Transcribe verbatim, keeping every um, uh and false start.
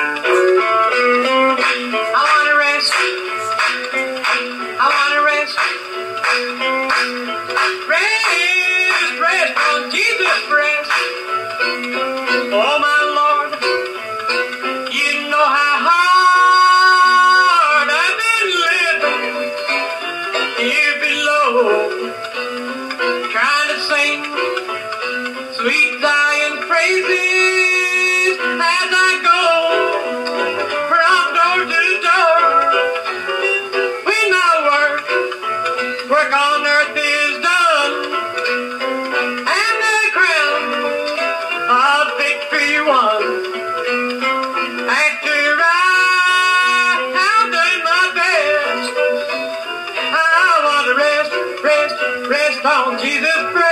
Oh my Lord, you know how hard I've been living here below, trying to sing sweet Zion praises as I go from door to door. When my work, work on earth is done, and the crown of victory won. After I have done my best, I want to rest, rest, rest on Jesus' breast.